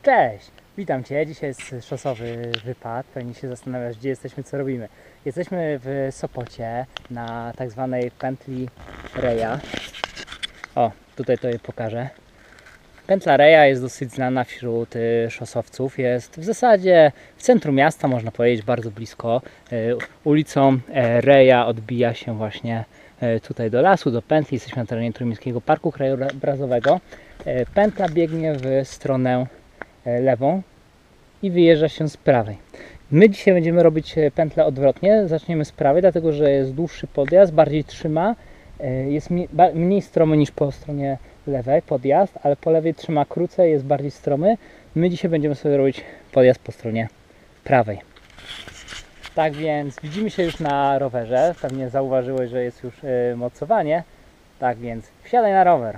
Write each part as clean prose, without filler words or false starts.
Cześć! Witam Cię. Dzisiaj jest szosowy wypad. Pewnie się zastanawiasz, gdzie jesteśmy, co robimy. Jesteśmy w Sopocie na tak zwanej pętli Reja. O, tutaj to je pokażę. Pętla Reja jest dosyć znana wśród szosowców. Jest w zasadzie w centrum miasta, można powiedzieć, bardzo blisko. Ulicą Reja odbija się właśnie tutaj do lasu, do pętli. Jesteśmy na terenie Trójmiejskiego Parku Krajobrazowego. Pętla biegnie w stronę lewą i wyjeżdża się z prawej. My dzisiaj będziemy robić pętlę odwrotnie. Zaczniemy z prawej, dlatego że jest dłuższy podjazd, bardziej trzyma. Jest mniej stromy niż po stronie lewej podjazd, ale po lewej trzyma krócej, jest bardziej stromy. My dzisiaj będziemy sobie robić podjazd po stronie prawej. Tak więc widzimy się już na rowerze. Pewnie zauważyłeś, że jest już mocowanie. Tak więc wsiadaj na rower.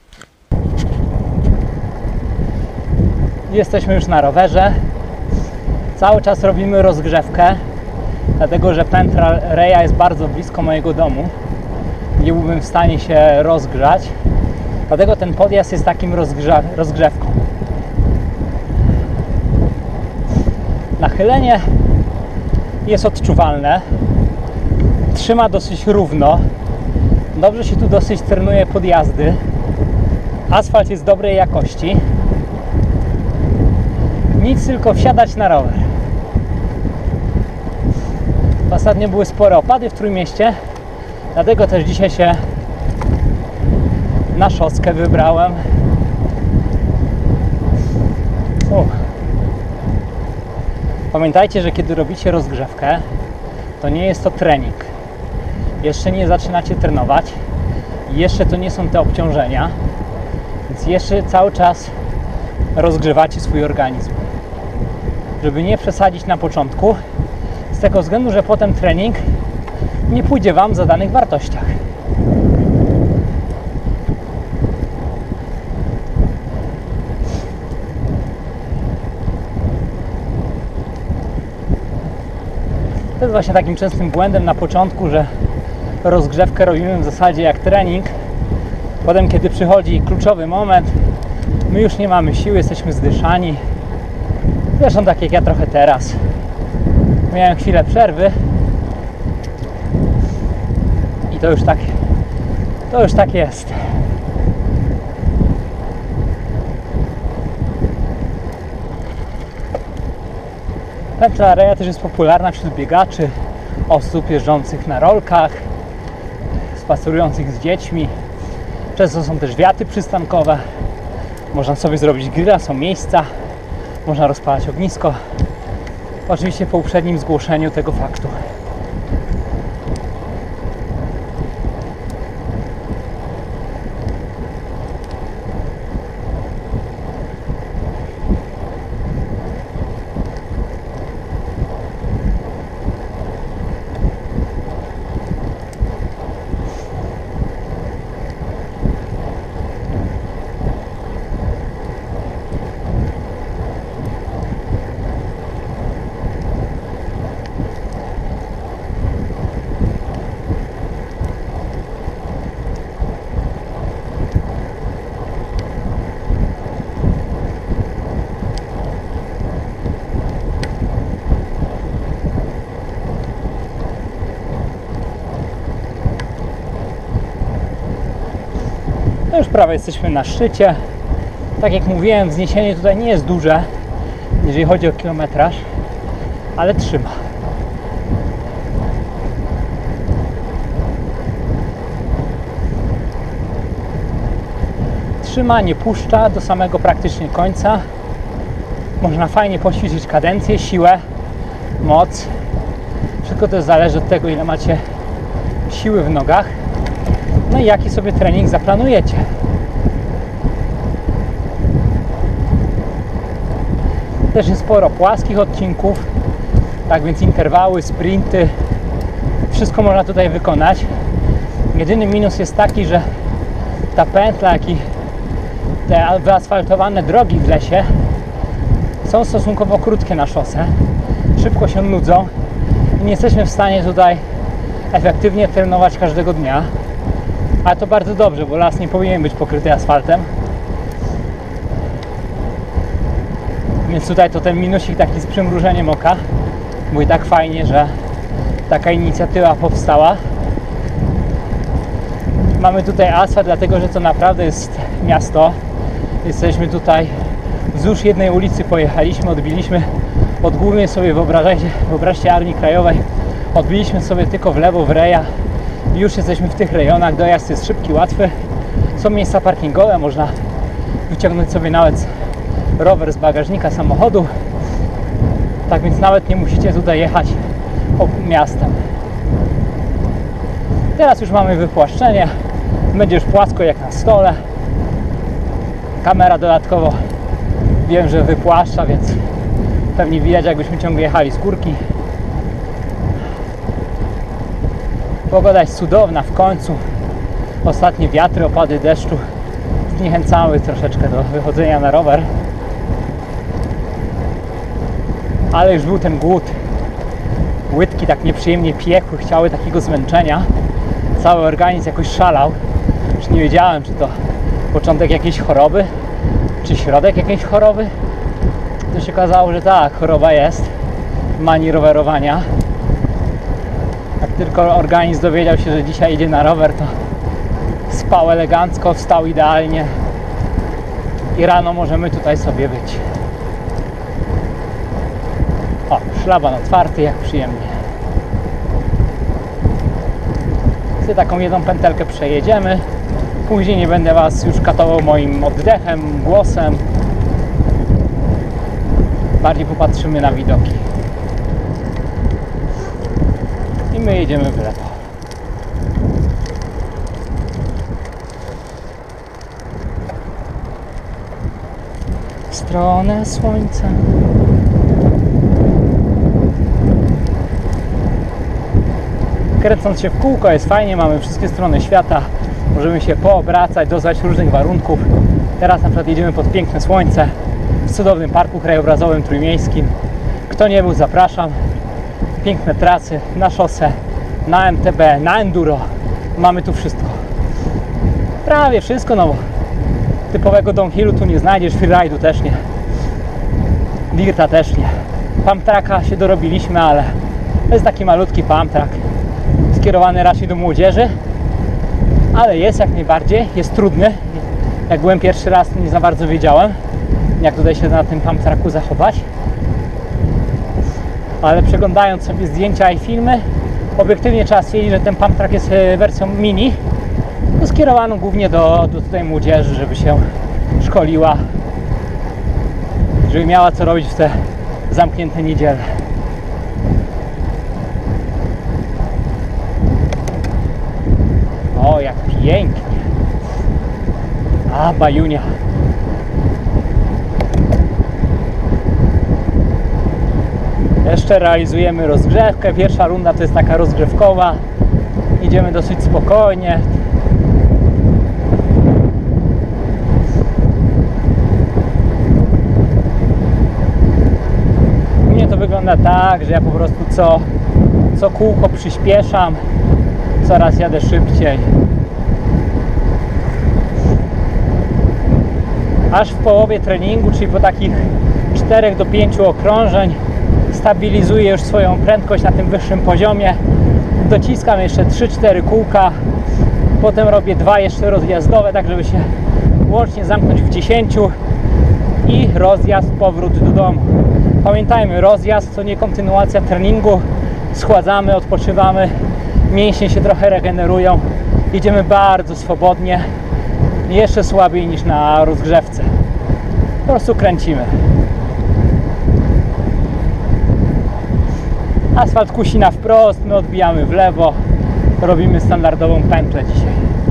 Jesteśmy już na rowerze. Cały czas robimy rozgrzewkę, dlatego że pętla Reja jest bardzo blisko mojego domu. Nie byłbym w stanie się rozgrzać, dlatego ten podjazd jest takim rozgrzewką. Nachylenie jest odczuwalne, trzyma dosyć równo, dobrze się tu dosyć trenuje podjazdy, asfalt jest dobrej jakości. Nic, tylko wsiadać na rower. Ostatnio były spore opady w Trójmieście, dlatego też dzisiaj się na szoskę wybrałem. Pamiętajcie, że kiedy robicie rozgrzewkę, to nie jest to trening. Jeszcze nie zaczynacie trenować, jeszcze to nie są te obciążenia, więc jeszcze cały czas rozgrzewacie swój organizm. Żeby nie przesadzić na początku, z tego względu, że potem trening nie pójdzie Wam w zadanych wartościach. To jest właśnie takim częstym błędem na początku, że rozgrzewkę robimy w zasadzie jak trening. Potem, kiedy przychodzi kluczowy moment, my już nie mamy siły, jesteśmy zdyszani. Zresztą tak jak ja trochę teraz. Miałem chwilę przerwy i to już tak jest. Pętla Reja też jest popularna wśród biegaczy, osób jeżdżących na rolkach, spacerujących z dziećmi. Często są też wiaty przystankowe. Można sobie zrobić grilla, są miejsca. Można rozpalać ognisko. Oczywiście po uprzednim zgłoszeniu tego faktu. Już prawie jesteśmy na szczycie. Tak jak mówiłem, wzniesienie tutaj nie jest duże, jeżeli chodzi o kilometraż, ale trzyma. Trzyma, nie puszcza do samego praktycznie końca. Można fajnie poćwiczyć kadencję, siłę, moc. Wszystko to zależy od tego, ile macie siły w nogach. No i jaki sobie trening zaplanujecie. Też jest sporo płaskich odcinków, tak więc interwały, sprinty, wszystko można tutaj wykonać. Jedyny minus jest taki, że ta pętla, jak i te wyasfaltowane drogi w lesie są stosunkowo krótkie na szosę, szybko się nudzą i nie jesteśmy w stanie tutaj efektywnie trenować każdego dnia. Ale to bardzo dobrze, bo las nie powinien być pokryty asfaltem. Więc tutaj to ten minusik taki z przymrużeniem oka, bo i tak fajnie, że taka inicjatywa powstała. Mamy tutaj asfalt, dlatego że to naprawdę jest miasto. Jesteśmy tutaj wzdłuż jednej ulicy, pojechaliśmy, odbiliśmy od głównej sobie, wyobraźcie Armii Krajowej, odbiliśmy sobie tylko w lewo, w reja i już jesteśmy w tych rejonach. Dojazd jest szybki, łatwy, są miejsca parkingowe, można wyciągnąć sobie nawet rower z bagażnika samochodu, tak więc nawet nie musicie tutaj jechać miastem. Teraz już mamy wypłaszczenie, będzie już płasko jak na stole. Kamera dodatkowo wiem, że wypłaszcza, więc pewnie widać, jakbyśmy ciągle jechali z górki. Pogoda jest cudowna w końcu. Ostatnie wiatry, opady deszczu zniechęcały troszeczkę do wychodzenia na rower. Ale już był ten głód. Łydki tak nieprzyjemnie piekły, chciały takiego zmęczenia. Cały organizm jakoś szalał. Już nie wiedziałem, czy to początek jakiejś choroby, czy środek jakiejś choroby. To się okazało, że tak, choroba jest, manii rowerowania. Jak tylko organizm dowiedział się, że dzisiaj idzie na rower, to spał elegancko, wstał idealnie i rano możemy tutaj sobie być. O, szlaban otwarty, jak przyjemnie. Sobie taką jedną pętelkę przejedziemy. Później nie będę Was już katował moim oddechem, głosem. Bardziej popatrzymy na widoki. I my jedziemy w lewo. W stronę słońca. Kręcąc się w kółko jest fajnie, mamy wszystkie strony świata. Możemy się poobracać, doznać różnych warunków. Teraz na przykład jedziemy pod piękne słońce w cudownym parku krajobrazowym trójmiejskim. Kto nie był, zapraszam. Piękne trasy na szosę, na MTB, na enduro. Mamy tu wszystko. Prawie wszystko, no bo typowego downhillu tu nie znajdziesz, freeride'u też nie. Dirta też nie. Pump tracka się dorobiliśmy, ale to jest taki malutki pump track. Skierowany raczej do młodzieży. Ale jest jak najbardziej, jest trudny. Jak byłem pierwszy raz, to nie za bardzo wiedziałem, jak tutaj się na tym pump tracku zachować. Ale przeglądając sobie zdjęcia i filmy, obiektywnie trzeba stwierdzić, że ten pump track jest wersją mini, skierowaną głównie do tutaj młodzieży, żeby się szkoliła, żeby miała co robić w te zamknięte niedziele. O, jak pięknie. A, Bajunia. Jeszcze realizujemy rozgrzewkę. Pierwsza runda to jest taka rozgrzewkowa. Idziemy dosyć spokojnie. U mnie to wygląda tak, że ja po prostu co kółko przyspieszam. Coraz jadę szybciej. Aż w połowie treningu, czyli po takich 4 do 5 okrążeń, stabilizuję już swoją prędkość na tym wyższym poziomie. Dociskam jeszcze 3-4 kółka. Potem robię 2 jeszcze rozjazdowe, tak żeby się łącznie zamknąć w 10 i rozjazd, powrót do domu. Pamiętajmy, rozjazd to nie kontynuacja treningu. Schładzamy, odpoczywamy. Mięśnie się trochę regenerują. Jedziemy bardzo swobodnie. Jeszcze słabiej niż na rozgrzewce. Po prostu kręcimy. Asfalt kusi na wprost, my odbijamy w lewo. Robimy standardową pętlę dzisiaj.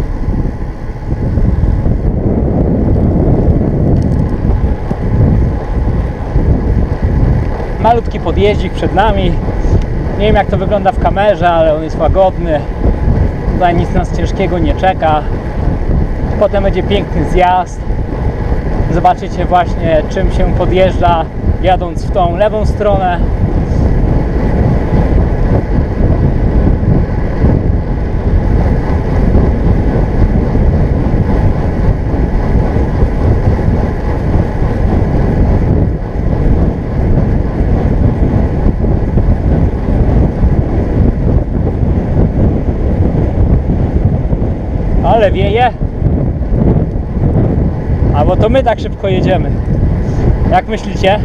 Malutki podjeździk przed nami. Nie wiem, jak to wygląda w kamerze, ale on jest łagodny. Tutaj nic nas ciężkiego nie czeka. Potem będzie piękny zjazd. Zobaczycie właśnie, czym się podjeżdża, jadąc w tą lewą stronę. ogóle wieje? Albo to my tak szybko jedziemy? Jak myślicie?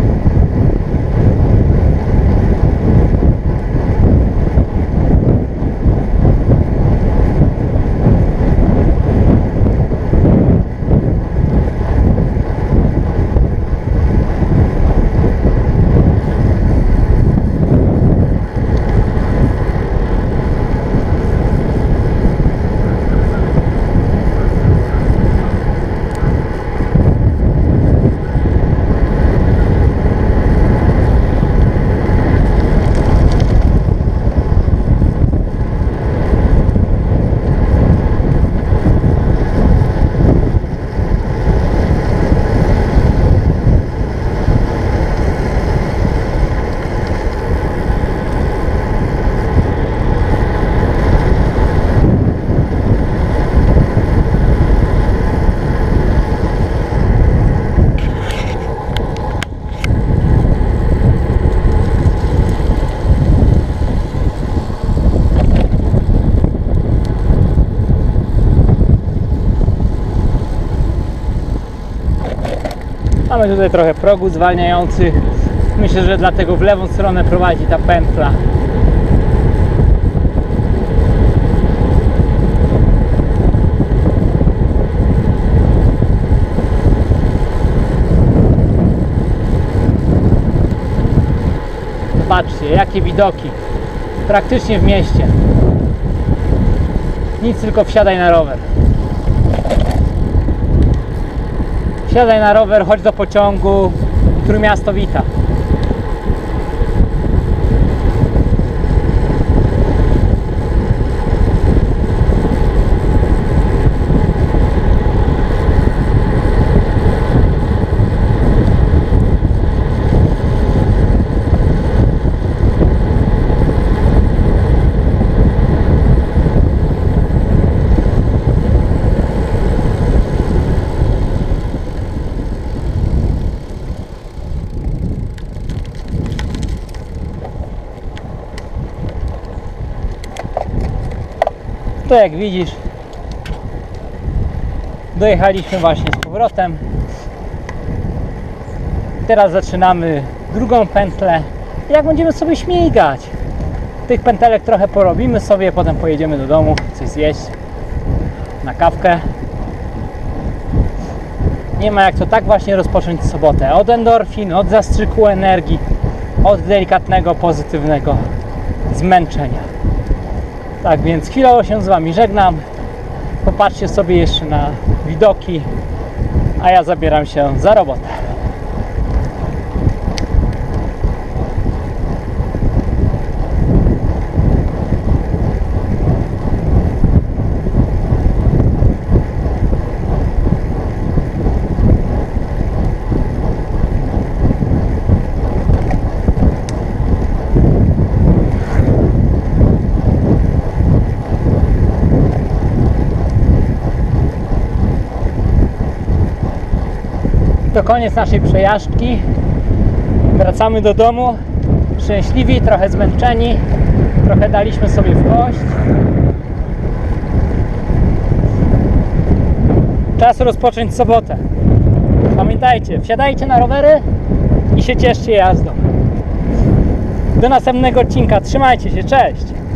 Mamy tutaj trochę progów zwalniających. Myślę, że dlatego w lewą stronę prowadzi ta pętla. Patrzcie, jakie widoki. Praktycznie w mieście. Nic, tylko wsiadaj na rower. Wsiadaj na rower, chodź do pociągu, który miasto wita. To jak widzisz, dojechaliśmy właśnie z powrotem. Teraz zaczynamy drugą pętlę. Jak będziemy sobie śmigać. Tych pętelek trochę porobimy sobie, potem pojedziemy do domu, coś zjeść, na kawkę. Nie ma jak to tak właśnie rozpocząć sobotę. Od endorfin, od zastrzyku energii, od delikatnego, pozytywnego zmęczenia. Tak więc chwilowo się z Wami żegnam. Popatrzcie sobie jeszcze na widoki, a ja zabieram się za robotę. To koniec naszej przejażdżki. Wracamy do domu szczęśliwi, trochę zmęczeni, trochę daliśmy sobie w kość. Czas rozpocząć sobotę. Pamiętajcie, wsiadajcie na rowery i się cieszcie jazdą. Do następnego odcinka, trzymajcie się, cześć!